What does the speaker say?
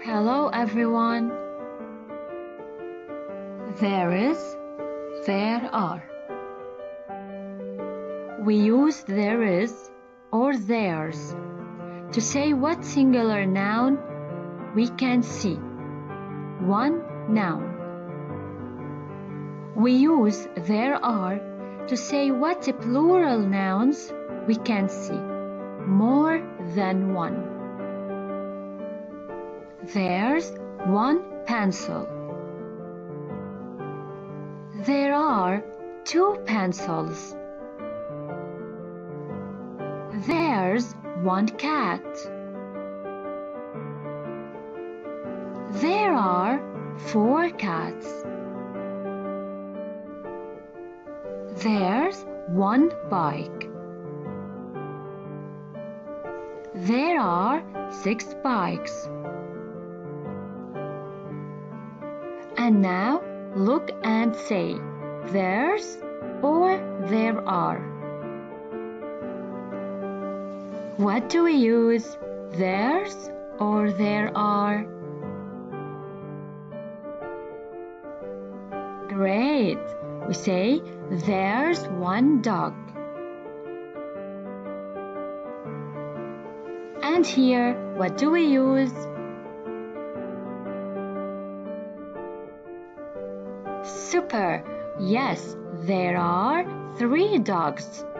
Hello everyone. There is, there are. We use there is or theirs to say what singular noun we can see. One noun. We use there are to say what plural nouns we can see. More than one. There's one pencil. There are two pencils. There's one cat. There are four cats. There's one bike. There are 6 bikes. And now look and say there's or there are. What do we use? There's or there are? Great! We say there's one dog. And here, what do we use? Super! Yes, there are 3 dogs.